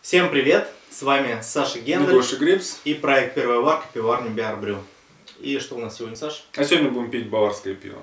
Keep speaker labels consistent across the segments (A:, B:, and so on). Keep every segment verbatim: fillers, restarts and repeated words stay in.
A: Всем привет! С вами Саша Гендель
B: Гоша Грипс
A: и проект «Первая варка» пивоварня Биар-Брю. И что у нас сегодня, Саша?
B: А сегодня будем пить баварское пиво.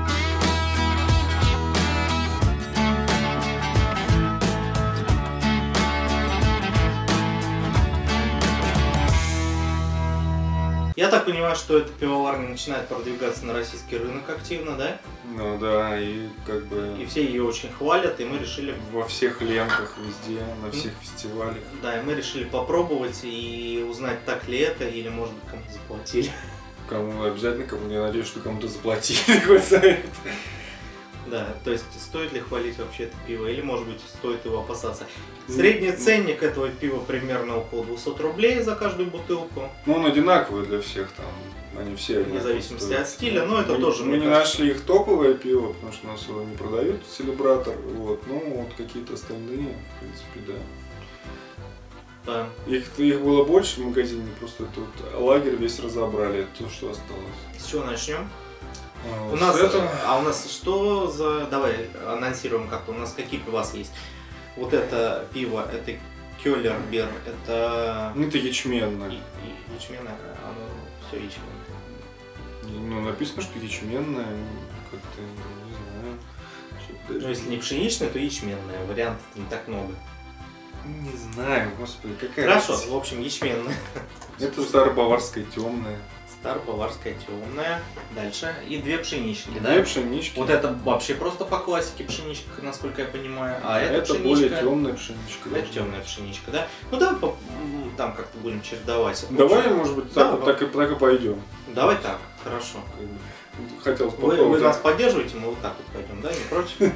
A: Я так понимаю, что эта пивоварня начинает продвигаться на российский рынок активно, да?
B: Ну да, и как бы...
A: И все ее очень хвалят, и мы решили...
B: Во всех лентах, везде, на всех фестивалях.
A: Да, и мы решили попробовать и узнать, так ли это, или, может быть, кому-то заплатили.
B: Кому обязательно, кому я надеюсь, что кому-то заплатили какой совет.
A: Да, то есть стоит ли хвалить вообще это пиво, или, может быть, стоит его опасаться. Средний ценник этого пива примерно около двухсот рублей за каждую бутылку.
B: Ну, он одинаковый для всех там, они все
A: вне зависимости стоят. От стиля, но это
B: мы,
A: тоже...
B: Мы не кажется... нашли их топовое пиво, потому что у нас его не продают, Селебратор, вот, ну, вот какие-то остальные, в принципе, да.
A: Да.
B: Их, их было больше в магазине, просто тут лагерь весь разобрали, то, что осталось.
A: С чего начнем?
B: А,
A: у нас,
B: это...
A: а у нас что за... Давай анонсируем как-то. У нас какие пивас есть? Вот это пиво, это Кёллер-Бир, это...
B: Ну, это ячменное.
A: И, и, ячменное, оно все ячменное.
B: Ну, написано, что ячменное, как-то, не знаю.
A: Ну, если не пшеничное, то ячменное. Вариантов не так много.
B: Не знаю, господи, какая
A: Хорошо,
B: разница?
A: в общем, ячменное.
B: Это старобаварское темное.
A: Старобаварское темное. Дальше. И две пшенички,
B: две
A: да?
B: Две пшенички.
A: Вот это вообще просто по классике пшеничка, насколько я понимаю. А это,
B: это
A: пшеничка,
B: более темная пшеничка.
A: Это темная пшеничка, да? Ну давай по, там как-то будем чередовать.
B: Давай, общем, может быть, так,
A: да,
B: так, и, так и пойдем.
A: Давай так, хорошо.
B: Хотел
A: вы, вы нас поддерживаете, мы вот так вот пойдем, да? Не против?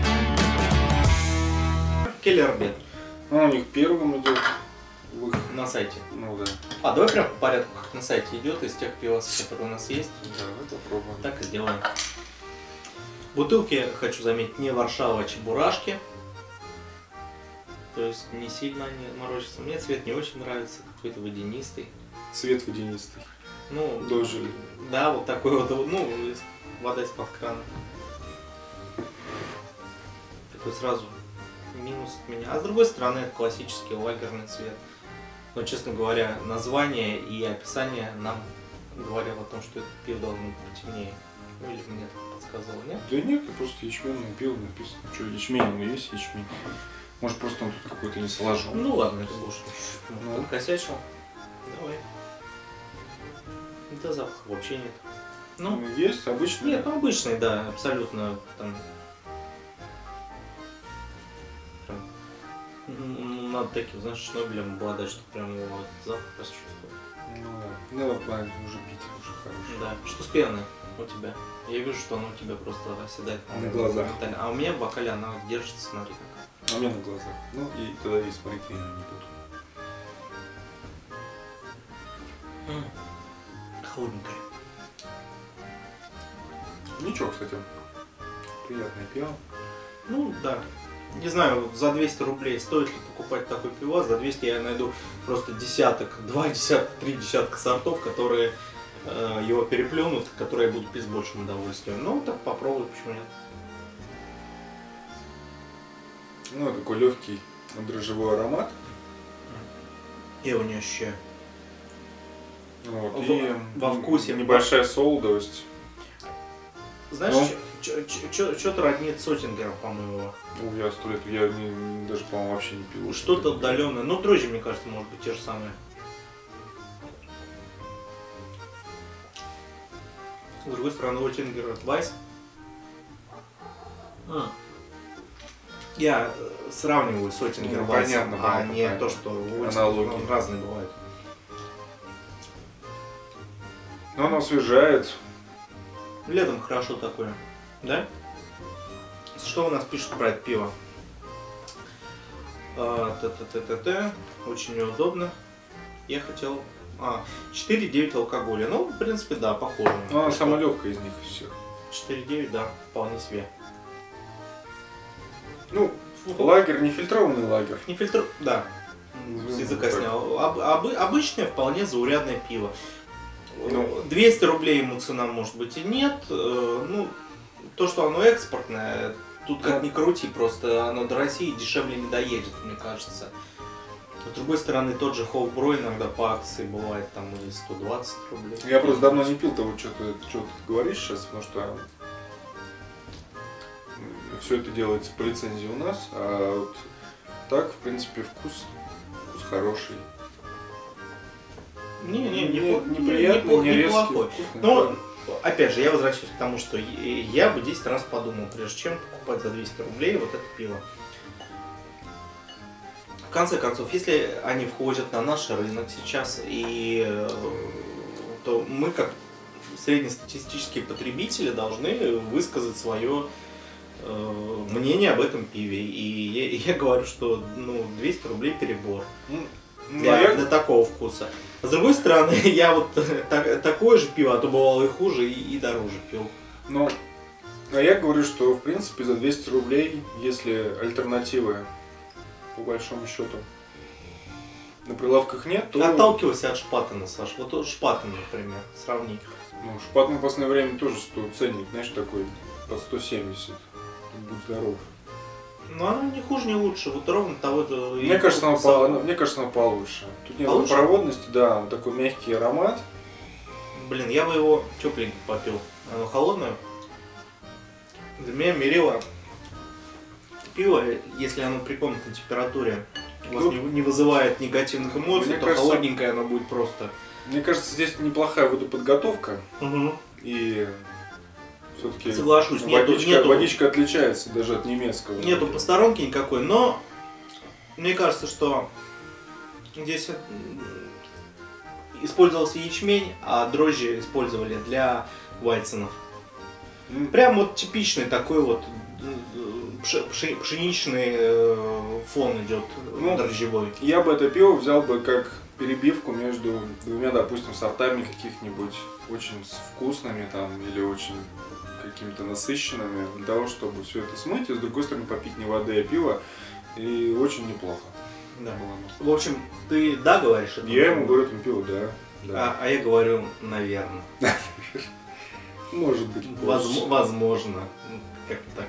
A: Кёллер-Бир.
B: Ну, у них первым идет.
A: В их... На сайте.
B: Ну да.
A: А, давай прям по порядку, как на сайте идет, из тех пивас, которые у нас есть.
B: Давай попробуем.
A: Так и сделаем. Бутылки, хочу заметить, не Варшава, а Чебурашки. То есть не сильно они морочатся. Мне цвет не очень нравится, какой-то водянистый.
B: Цвет водянистый.
A: Ну,
B: дожили.
A: Да, вот такой вот, ну, вода из-под крана. Такой сразу минус от меня. А с другой стороны, это классический лагерный цвет. Но, честно говоря, название и описание нам говорят о том, что это пиво должно быть потемнее. Ну, или мне так подсказывало, нет?
B: Да нет, просто ячменное пиво написано. Что, ячмень, оно есть ячмень. Может, просто он тут какой-то не сложен.
A: Ну ладно, это больше
B: ну.
A: подкосячил. Давай. Да запаха вообще нет.
B: Ну, есть обычный?
A: Нет, ну обычный, да, абсолютно там. Прям, надо таким, знаешь, шнобелем обладать, чтобы прям его запах почувствовать.
B: Ну, ну ладно, уже пить уже хороший.
A: Да. Что с пеной у тебя? Я вижу, что она у тебя просто оседает
B: на глазах.
A: А у меня в бокале она держится, смотри как.
B: А у меня на глазах. Ну и тогда и смотреть я не буду.
A: Холодненькая.
B: Ничего, кстати. Приятное пиво.
A: Ну да. Не знаю, за двести рублей стоит ли покупать такой пивас. За двести я найду просто десяток, два десятка, три десятка сортов, которые э, его переплюнут, которые я буду пить с большим удовольствием. Ну так попробуй, почему нет.
B: Ну, такой легкий дрожжевой аромат.
A: Я его не ощущаю.
B: Вот,
A: в,
B: и
A: во вкусе.
B: Небольшая солодовость.
A: Знаешь,
B: ну?
A: что-то роднит Сотингера, по-моему.
B: Ну, я сто лет, я не, даже, по-моему, вообще не пил.
A: Что-то отдаленное. Ну, дрожжи, мне кажется, может быть, те же самые. С другой стороны, Сотингер Вайс. А. Я сравниваю Сотингер
B: ну,
A: Вайс,
B: понятно,
A: а
B: понятно,
A: не
B: понятно.
A: то, что
B: аналоги
A: разные бывают.
B: Но оно освежает.
A: Летом хорошо такое, да? Что у нас пишут про это пиво? Т-т-т-т-т. Очень неудобно. Я хотел... А, четыре девять алкоголя. Ну, в принципе, да, похоже.
B: Ну, она самая легкая из них из всех.
A: четыре девять, да, вполне себе.
B: Ну, лагерь, нефильтрованный лагерь.
A: Не фильтр... Да.
B: Ну,
A: с языка снял. Об, об, обычное, вполне заурядное пиво.
B: Ну,
A: двести рублей ему цена может быть и нет. Ну, то, что оно экспортное, тут как ни крути, просто оно до России дешевле не доедет, мне кажется. С другой стороны, тот же Хоуфбро иногда по акции бывает там и сто двадцать рублей.
B: Я просто давно не пил того, что ты, что ты говоришь сейчас, потому что все это делается по лицензии у нас, а вот так, в принципе, вкус, вкус хороший.
A: Не, не,
B: Не-
A: не,
B: неприятный,
A: не,
B: не резкий,
A: неплохой.
B: вкусный,
A: Но,
B: да.
A: опять же, я возвращаюсь к тому, что я бы десять раз подумал, прежде чем покупать за двести рублей вот это пиво. В конце концов, если они входят на наш рынок сейчас, и э, то мы, как среднестатистические потребители, должны высказать свое э, мнение об этом пиве. И я, я говорю, что ну, двести рублей перебор
B: Ну,
A: для,
B: наверное,
A: для такого вкуса. С другой стороны, я вот так, такое же пиво, а то бывало и хуже, и, и дороже пил.
B: ну, а я говорю, что, в принципе, за двести рублей, если альтернативы, по большому счету, на прилавках нет, то...
A: Отталкивайся от Шпатена, Саш. Вот тот Шпатен, например, сравни.
B: Ну, Шпатен в последнее время тоже стоит ценник, знаешь, такой, под сто семьдесят. Будь здоров.
A: Но она не хуже, не лучше. Вот ровно того-то...
B: Мне кажется, она, по, она- мне кажется, она получше. Тут нет
A: Получше?
B: проводности, да, он такой мягкий аромат.
A: Блин, я бы его тепленький попил. Оно холодное. Для меня мерило пиво, если оно при комнатной температуре у вас
B: Ну,
A: не, не вызывает негативных эмоций,
B: мне
A: то
B: кажется-
A: холодненькое оно будет просто.
B: Мне кажется, здесь неплохая водоподготовка.
A: Угу.
B: И все-таки
A: Соглашусь, нету,
B: водичка,
A: нету,
B: водичка отличается даже от немецкого.
A: нету посторонки никакой, но мне кажется, что здесь м, использовался ячмень, а дрожжи использовали для вайценов.
B: М,
A: Прям вот типичный такой вот пш- пши- пшеничный э, фон идет
B: Ну,
A: дрожжевой.
B: Я бы это пиво взял бы как перебивку между двумя, допустим, сортами каких-нибудь очень с- вкусными там или очень какими-то насыщенными, для того, чтобы все это смыть, и с другой стороны попить не воды, а пиво, и очень неплохо.
A: Да.
B: было.
A: В общем, ты да говоришь? этому?
B: Я ему говорю, этому пиво, да. да.
A: А, а я говорю, наверное.
B: Может быть,
A: Возм-
B: позже.
A: возможно. Ну, как-то так.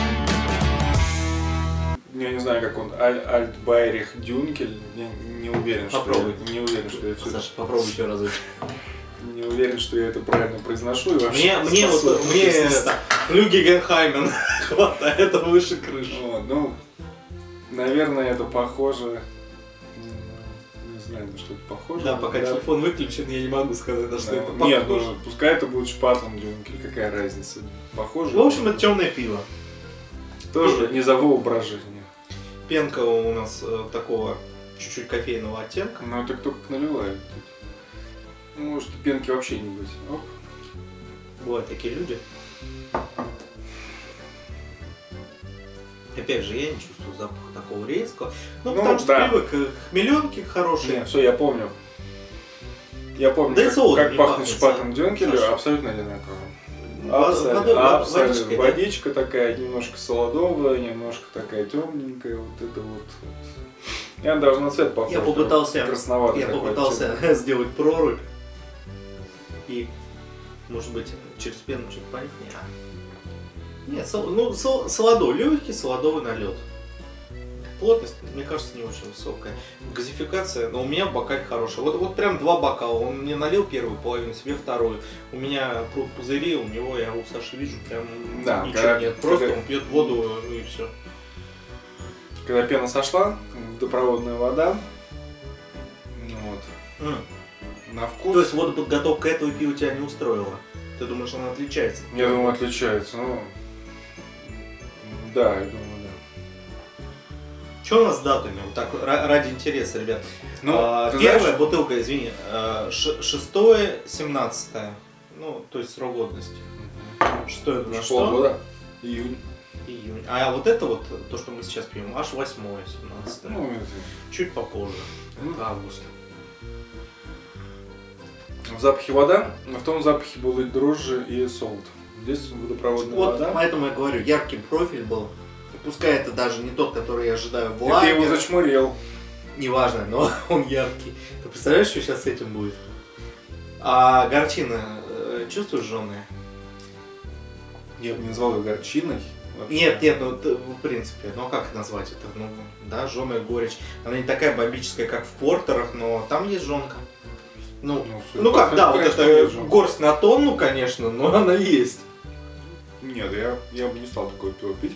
B: Я не знаю, как он, Аль, Альтбайрих Дюнкель, не, не уверен, что
A: Попробуй.
B: я, не уверен, что я все
A: Саша, попробуй еще разочек.
B: не уверен, что я это правильно произношу и вообще.
A: Мне, мне вот,
B: способен
A: мне
B: произнести.
A: это, Флюгегенхаймен хватает выше крыши.
B: Вот, ну, наверное, это похоже. м, Не знаю, на что это похоже.
A: Да, пока телефон выключен, я не могу сказать, на что
B: Да.
A: это похоже.
B: Нет, ну пускай это будет Шпатен Дюнкель, какая разница. Похоже.
A: В общем, это темное пиво.
B: тоже низового воображения.
A: Пенка у нас э, такого чуть-чуть кофейного оттенка.
B: Но это кто как наливает. тут. Ну, может, пенки вообще не быть. Оп.
A: Бывают такие люди. Опять же, я не чувствую запаха такого резкого. Ну,
B: Ну,
A: потому что
B: да.
A: привык к хмеленке хорошие.
B: Все, я помню. Я помню,
A: Да и
B: как,
A: солод
B: как
A: не
B: пахнет
A: пахнет,
B: Шпатен Дюнкелю,
A: Саша.
B: абсолютно одинаково.
A: Водой-
B: Абсолютно,
A: водой-
B: абсолютно.
A: водичкой, да?
B: Водичка такая, немножко солодовая, немножко такая темненькая, вот это вот. вот. Я даже на цвет похож.
A: Я попытался,
B: красноватый
A: я
B: такой
A: попытался
B: оттенок.
A: сделать прорубь. И, может быть, через пену что-то полить? Нет. Нет, сол- ну, сол- солодовый, легкий солодовый налет. Плотность, мне кажется, не очень высокая. Газификация, но у меня в бокале хорошая. Вот, вот прям два бокала. Он мне налил первую половину, себе вторую. У меня прут пузыри, у него, я у Саши вижу, прям
B: Да,
A: ничего
B: когда-
A: нет. Просто
B: когда-
A: он пьет воду и все.
B: Когда пена сошла, водопроводная вода, ну вот, на вкус.
A: То есть водоподготовка этого пива тебя не устроила? Ты думаешь, она отличается?
B: Я думаю, отличается. Ну, да, я думаю, да.
A: Что у нас с датами? Вот так, ра- ради интереса, ребят.
B: Ну,
A: А,
B: ты
A: первая
B: знаешь,
A: бутылка, извини, а, ш- шестое, семнадцатое. Ну, то есть срок годности. Шестое это на что?
B: полгода, июнь.
A: Июнь. А вот это вот, то, что мы сейчас пьем, аж восьмое, семнадцатое.
B: Ну, это-
A: Чуть попозже.
B: Ну,
A: Август.
B: в запахе вода, а в том запахе были дрожжи и солод. Здесь водопроводная
A: Вот
B: вода.
A: поэтому я говорю, яркий профиль был. Пускай это даже не тот, который я ожидаю в
B: И ты
A: лагере.
B: его зачмурил.
A: Неважно, но он яркий. Ты представляешь, что сейчас с этим будет? А горчина, э, чувствуешь жженая?
B: Я бы не назвал ее горчиной. вообще.
A: Нет, нет, ну в принципе, ну как назвать это? Ну, да, жженая горечь. Она не такая бомбическая, как в портерах, но там есть жженка. Ну,
B: Ну,
A: ну как, да, вот
B: конечно,
A: это
B: есть жжёнка.
A: горсть на тонну, конечно, но она есть.
B: Нет, я, я бы не стал такое пиво пить.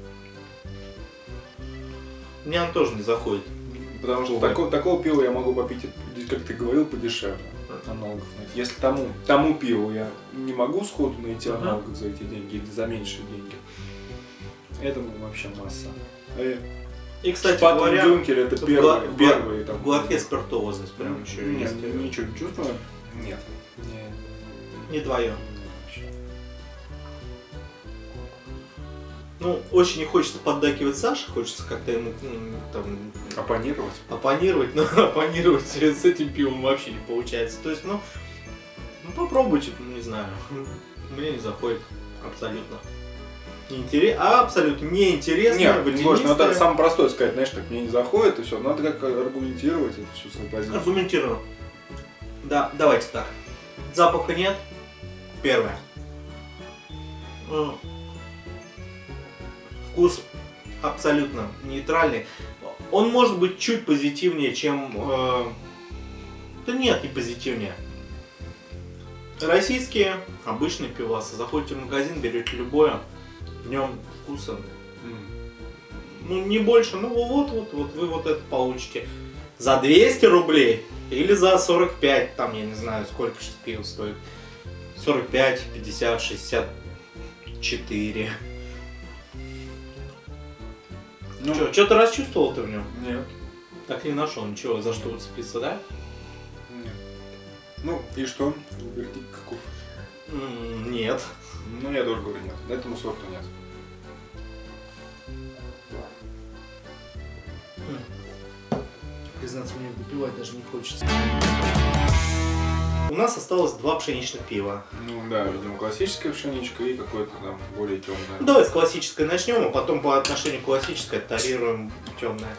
A: Мне она тоже не заходит.
B: Потому что
A: Ой.
B: такого, такого пива я могу попить, как ты говорил, подешевле. Аналогов найти. Если тому, тому пиву я не могу сходу найти
A: Ага.
B: аналогов за эти деньги или за меньшие деньги, этому вообще масса. Э,
A: И, кстати
B: Шпатен
A: говоря,
B: Дюнкель это
A: в
B: первые,
A: гла-
B: первые там.
A: в глотке спиртозность прям еще
B: Нет,
A: есть.
B: ничего не чувствую. Нет. Не,
A: Не твое.
B: не вообще.
A: Ну, очень не хочется поддакивать Саше, хочется как-то ему м, там
B: Оппонировать?
A: оппонировать, но оппонировать с этим пивом вообще не получается. То есть, ну, ну попробуйте, ну, не знаю. Мне не заходит абсолютно. Интерес... А абсолютно неинтересно,
B: Нет, не можно, ну,
A: водянистое.
B: это самое простое сказать, знаешь, так мне не заходит и все. Надо как аргументировать это всю свою позицию.
A: Аргументирую. Да, давайте так. Запаха нет. Первое. М. Вкус абсолютно нейтральный. Он может быть чуть позитивнее, чем... э, Да нет, не позитивнее. Российские обычные пивасы. Заходите в магазин, берете любое. В нем вкуса,
B: М.
A: ну не больше, ну вот, вот, вот вы вот это получите за двести рублей или за сорок пять, там я не знаю сколько сейчас пиво стоит, сорок пять, пятьдесят, шестьдесят четыре.
B: Ну,
A: Что, что-то расчувствовал ты в нем?
B: Нет.
A: Так и не нашел ничего, за что уцепиться, да?
B: Нет. Ну, и что? Вердикт каков?
A: М, Нет.
B: Ну, я тоже говорю нет. Этому сорту нет.
A: Признаться, мне выпивать даже не хочется. У нас осталось два пшеничных пива.
B: Ну да, видимо, классическая пшеничка и какое-то там более темное.
A: Ну, давай с классической начнем, а потом по отношению к классической тарируем темное.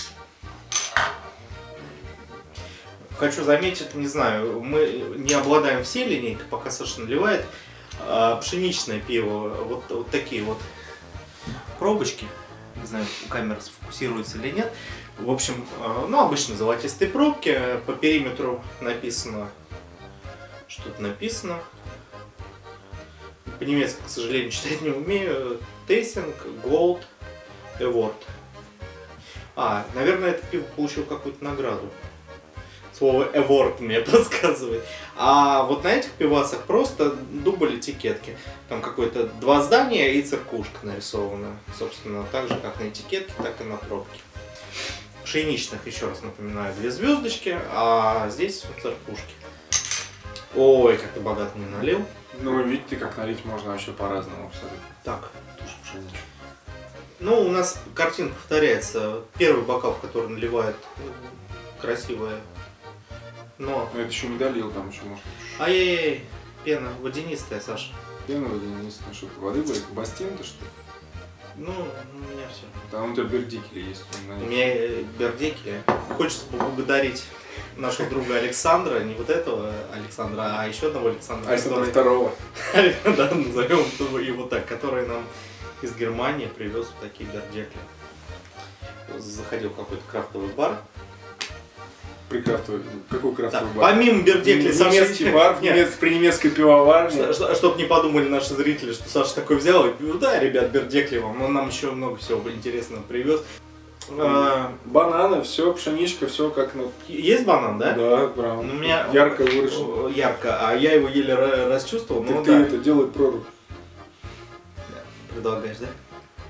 A: Хочу заметить, не знаю, мы не обладаем всей линейкой, пока Саша наливает. А, пшеничное пиво, вот, вот такие вот пробочки. Не знаю, камера сфокусируется или нет. В общем, а, ну, обычно золотистые пробки. По периметру написано, что-то написано. По-немецки, к сожалению, читать не умею. Tasting Gold Award. А, наверное, это пиво получило какую-то награду. Слово award мне подсказывает. А вот на этих пивасах просто дубль этикетки. Там какое-то два здания и церквушка нарисована. Собственно, так же, как на этикетке, так и на пробке. Пшеничных, еще раз напоминаю, две звездочки, а здесь церквушки. Ой, как ты богато мне налил.
B: Ну, вы видите, как налить можно вообще по-разному абсолютно.
A: Так.
B: Тоже пшеничка.
A: Ну, у нас картинка повторяется. Первый бокал, в который наливают красивое. Но...
B: Но это еще не долил, там еще может чуть-чуть.
A: Ай-яй-яй, пена водянистая, Саша.
B: Пена водянистая, что ты воды будет? Бастин-то что ли?
A: Ну, у меня все.
B: Там у тебя бердикели есть. на
A: У
B: них.
A: меня э, бердики. Хочется поблагодарить нашего друга Александра, не вот этого Александра, а еще одного Александра.
B: Александра
A: который-
B: второго.
A: Да, назовем его так, который нам из Германии привез вот такие бердики. Заходил в какой-то крафтовый бар.
B: При крафтовый. Какой
A: Так,
B: крафтовый бар?
A: помимо бердикли,
B: Немецкий бар,
A: Нет,
B: немец- при немецкой пивоварне.
A: чтобы не подумали наши зрители, что Саша такой взял и ну да, ребят, бердикли вам, он нам еще много всего интересного привез. А,
B: Бананы, все, пшеничка, все как ну.
A: Есть банан, да?
B: Да, прям.
A: Ну, у меня
B: ярко выражено.
A: ярко, а я его еле ра- расчувствовал,
B: Так
A: ну
B: ты
A: да.
B: это делай прорубь.
A: Предлагаешь, да?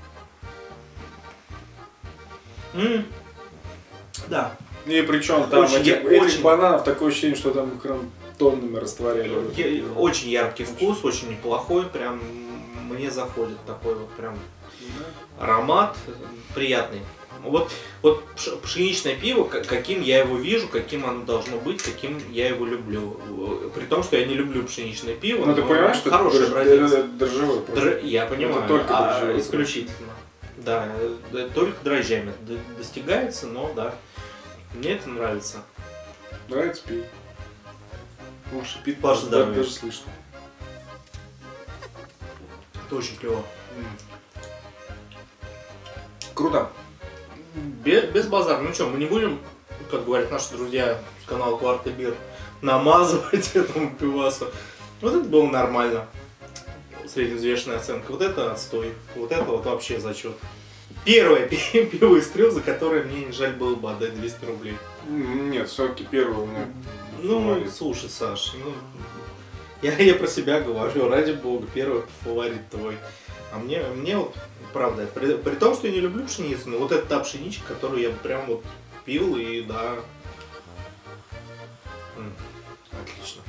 A: М. Да.
B: И причем там
A: Очень,
B: этих,
A: я-
B: этих
A: очень-
B: бананов такое ощущение, что там их прям тоннами растворяли.
A: Я- Очень яркий вкус, очень неплохой, прям мне заходит такой вот прям аромат приятный. Вот, вот пш- пшеничное пиво, к- каким я его вижу, каким оно должно быть, каким я его люблю. При том, что я не люблю пшеничное пиво,
B: Ну ты
A: но
B: понимаешь, что
A: хороший
B: это
A: образец.
B: дрож- дрожжевой просто.
A: Др- Я понимаю,
B: Это только
A: а,
B: дрожжевый
A: исключительно. Да, э, только дрожжами д- достигается, но да, мне это нравится.
B: Нравится пить. Ну, шипит,
A: Ваше
B: даже,
A: здоровье.
B: даже слышно.
A: Это очень клево.
B: Круто.
A: Без, без базара. Ну что, мы не будем, как говорят наши друзья с канала Кварта Бир, намазывать этому пивасу. Вот это было нормально. Средневзвешенная оценка. Вот это отстой. Вот это вот вообще зачет. Первое пиво из трех, за которое мне не жаль было бы отдать двести рублей.
B: Нет, все-таки первое у меня.
A: Ну,
B: фаворит.
A: слушай, Саш, ну, я, я про себя говорю, ради бога, первый фаворит твой. А мне, мне вот, правда, при, при том, что я не люблю пшеницу, но вот это та пшеничка, которую я прям вот пил, и да. М, отлично.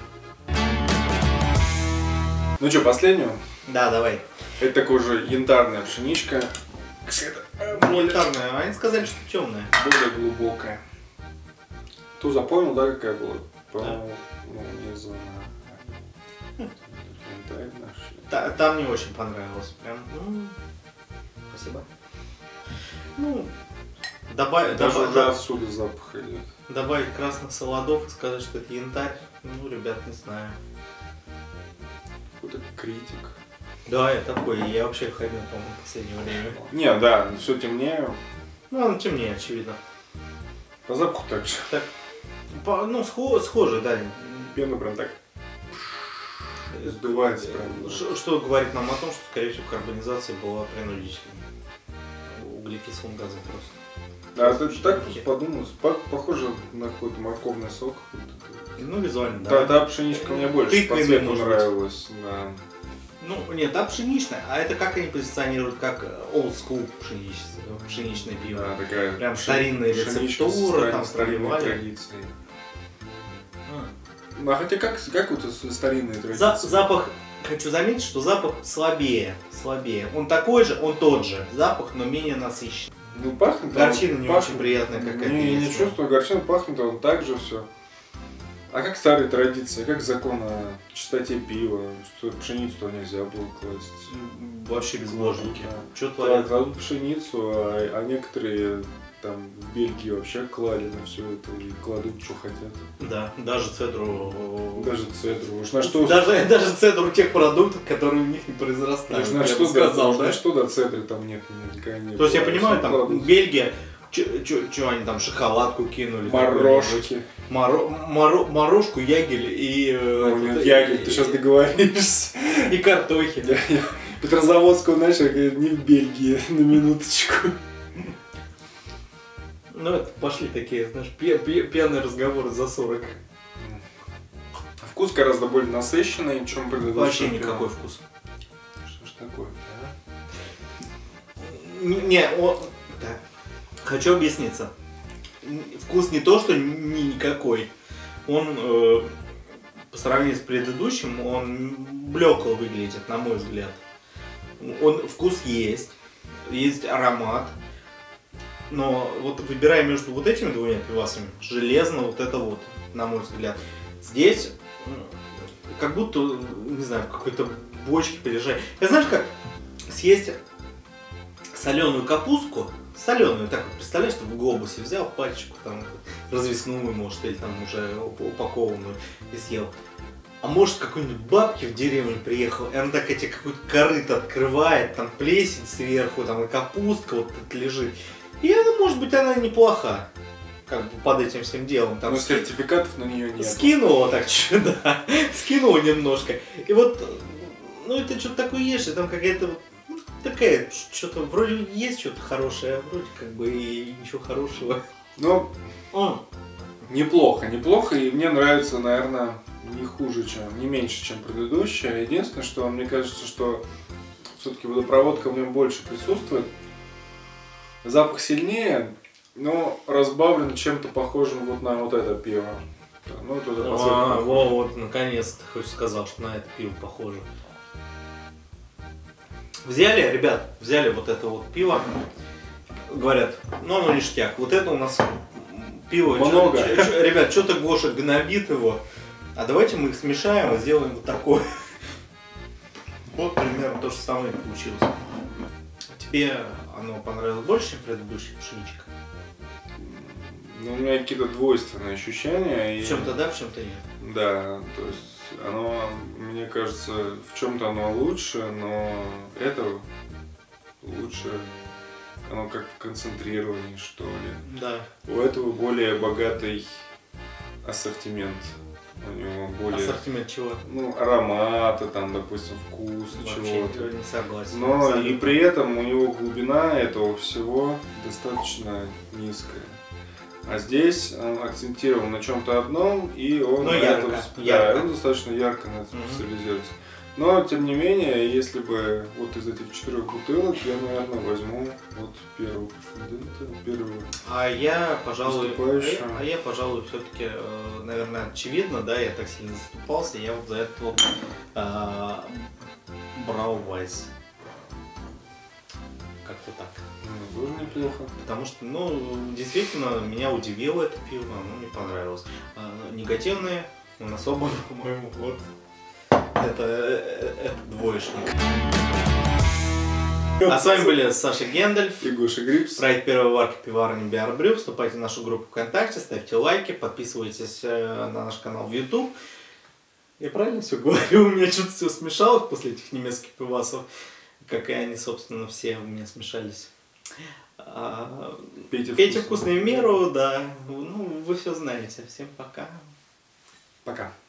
B: Ну что, последнюю?
A: Да, давай.
B: Это такая уже янтарная пшеничка.
A: Монетарная, а они сказали, что темная.
B: Более глубокая. Ту запомнил, да, какая была? По-моему,
A: Да.
B: ну, не знаю. Янтарная.
A: Та, там мне очень понравилось. Прям, ну, спасибо. Ну, добавить,
B: Даже уже отсюда запах идет.
A: добавить красных солодов и сказать, что это янтарь, ну, ребят, не знаю.
B: Какой-то критик.
A: Да, я такой, я вообще ходил, по-моему, в последнее время.
B: Не, да, все темнее.
A: Ну, оно темнее, очевидно.
B: По запаху так же.
A: Так, по, ну, схо, схоже, да.
B: Пена прям так сдувается прям.
A: Что, что говорит нам о том, что, скорее всего, карбонизация была принудительной. Углекислым газом просто.
B: Да, ты так подумал, похоже на какой-то морковный сок.
A: Ну, визуально, да.
B: Да, та пшеничка мне больше по
A: Тыквенный,
B: цвету
A: может
B: нравилась. Да.
A: Ну, нет, да, пшеничная, а это как они позиционируют, как old school пшеничное, пшеничное пиво.
B: Да, такая
A: Прям
B: пшен-
A: старинная
B: пшеничка
A: рецептура,
B: со
A: там
B: старинной
A: проливали.
B: традицией.
A: А.
B: Ну, а хотя как, как вот это старинные традиции?
A: За- запах, хочу заметить, что запах слабее, слабее. Он такой же, он тот же, запах, но менее насыщенный.
B: Ну, пахнет.
A: Горчина
B: он
A: не
B: пахнет-
A: очень приятная какая-то.
B: Не, не
A: есть,
B: чувствую горчину, пахнет он так же все. А как старые традиции, как закон о чистоте пива, что пшеницу нельзя было класть?
A: но вообще безбожники.
B: Да.
A: Что
B: Да,
A: творят?
B: кладут пшеницу, а, а некоторые там в Бельгии вообще клали на все это и кладут, что хотят.
A: Да, даже цедру.
B: Даже цедру. Уж на что,
A: Даже, даже цедру тех продуктов, которые у них не произрастают.
B: уж на
A: я
B: что,
A: бы сказал,
B: уж
A: да?
B: на что до цедры там нет, никогда не
A: То есть я
B: было.
A: понимаю,
B: Все
A: там
B: кладут.
A: Бельгия, что они там, шоколадку кинули.
B: Морожки.
A: Моро, моро, морожку, ягель и... э,
B: Ну, нет,
A: этот,
B: ягель,
A: и-
B: ты сейчас договоришься.
A: И картохи.
B: Я- я Петрозаводскую начал, не в Бельгии, на минуточку.
A: Ну, это пошли такие, знаешь, пья- пья- пьяные разговоры за сорок.
B: Вкус гораздо более насыщенный, чем предыдущий.
A: Вообще никакой вкус.
B: Что ж такое, да?
A: Не, не, о, так. Хочу объясниться. Н- Вкус не то, что ни- никакой. Он, э, по сравнению с предыдущим, он блекло выглядит, на мой взгляд. Он, вкус есть, есть аромат. Но вот выбирая между вот этими двумя пивасами, железно вот это вот, на мой взгляд. Здесь м, как будто, не знаю, в какой-то бочке полежать. Я знаешь как, съесть соленую капустку, соленую, так вот, представляешь, что в глобусе взял пачечку там развесную, может, или там уже упакованную и съел. А может, какой-нибудь бабки в деревню приехал, и она так эти какую-то корыто открывает, там плесень сверху, там и капустка вот тут лежит. И она, может быть, она неплоха, как бы под этим всем делом. Там
B: Но
A: ски-
B: сертификатов на нее нет.
A: Скинула так, чё, да, скинула немножко. И вот, ну это что-то такое ешь, и там какая-то вот, ну, такая, что-то вроде есть что-то хорошее, а вроде как бы и ничего хорошего.
B: Ну,
A: М.
B: неплохо, неплохо, и мне нравится, наверное, не хуже, чем, не меньше, чем предыдущее. Единственное, что мне кажется, что все-таки водопроводка в нем больше присутствует. Запах сильнее, но разбавлен чем-то похожим вот на вот это пиво. Ну, вот это
A: А,
B: последнее.
A: во, вот, наконец-то, хоть сказал, что на это пиво похоже. Взяли, ребят, взяли вот это вот пиво. Говорят, ну оно ништяк. Вот это у нас пиво.
B: Много.
A: Чё- чё- чё- ребят, что-то Гоша гнобит его. А давайте мы их смешаем и сделаем вот такое. Вот примерно то же самое получилось. Тебе оно понравилось больше, чем предыдущая пшеничка?
B: Ну, у меня какие-то двойственные ощущения. И...
A: В чем-то да, в чем-то нет.
B: Да, то есть оно, мне кажется, в чем-то оно лучше, но это лучше оно как концентрированнее, что ли.
A: Да.
B: У этого более богатый ассортимент. У него более...
A: Ассортимент чего?
B: Ну, аромата, там, допустим, вкуса,
A: Вообще
B: чего-то.
A: не согласен.
B: Но
A: Абсолютно.
B: и при этом у него глубина этого всего достаточно низкая. А здесь он акцентирован на чем-то одном, и он,
A: Ну,
B: на
A: ярко,
B: этом,
A: ярко.
B: Да, он достаточно ярко на этом
A: Мгм.
B: специализируется. Но, тем не менее, если бы вот из этих четырех бутылок, я, наверное, возьму вот первого претендента, первого.
A: А я, пожалуй, а
B: Выступающего.
A: я, а я, пожалуй, все-таки, наверное, очевидно, да, я так сильно заступался, я вот за этот вот Брауайс. Как-то так.
B: Ну, тоже неплохо.
A: Потому что, ну, действительно, меня удивило это пиво, оно мне понравилось. А, негативные, он особо, по-моему, вот, это, это двоечник. А с вами были Саша Гендальф,
B: И Гоша Грипс.
A: проект первой варки пивоварни Биар-Брю. Вступайте в нашу группу ВКонтакте, ставьте лайки, подписывайтесь э, на наш канал в YouTube. Я правильно все говорю? У меня что-то все смешалось после этих немецких пивасов, как и они, собственно, все у меня смешались. А,
B: Пейте
A: Пейте
B: вкусно.
A: вкусную меру, да. Ну, вы все знаете. Всем пока.
B: Пока.